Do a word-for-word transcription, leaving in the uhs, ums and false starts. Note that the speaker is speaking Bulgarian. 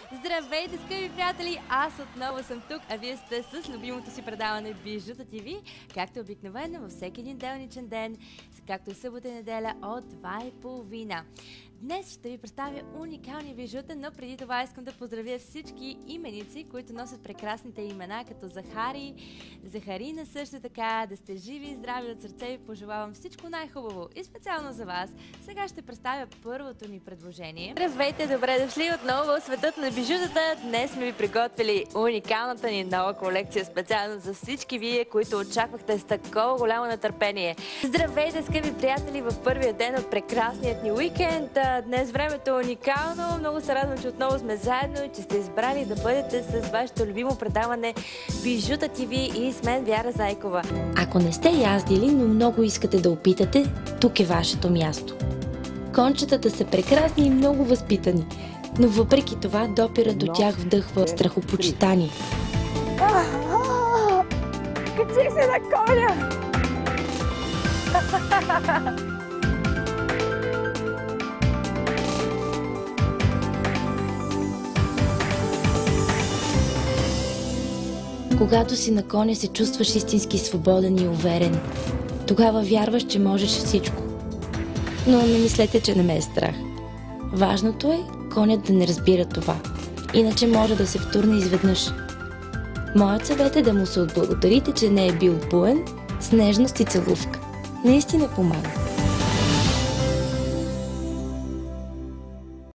Здравейте, скъпи приятели! Аз отново съм тук, а вие сте с любимото си предаване Бижута ТВ, както обикновено във всеки един делничен ден, както и събота и неделя от два и половина. Днес ще ви представя уникални бижута, но преди това искам да поздравя всички именици, които носят прекрасните имена, като Захари, Захарина също така. Да сте живи и здрави от сърце, ви пожелавам всичко най-хубаво и специално за вас. Сега ще представя първото ни предложение. Здравейте, добре дошли отново в светът на бижутата. Днес сме ви приготвили уникалната ни нова колекция, специално за всички вие, които очаквахте с такова голямо нетърпение. Здравейте, скъпи приятели, в първия ден от прекрасният ни уикенд. Днес времето е уникално. Много се радвам, че отново сме заедно и че сте избрали да бъдете с вашето любимо предаване Бижута ТВ и с мен Вяра Зайкова. Ако не сте яздили, но много искате да опитате, тук е вашето място. Кончетата са прекрасни и много възпитани, но въпреки това допирът до тях вдъхва страхопочитание. Качих се на коня! Когато си на коня, се чувстваш истински свободен и уверен. Тогава вярваш, че можеш всичко. Но не мислете, че не ме е страх. Важното е конят да не разбира това. Иначе може да се втурне изведнъж. Моят съвет е да му се отблагодарите, че не е бил буен, с нежност и целувка. Наистина помага.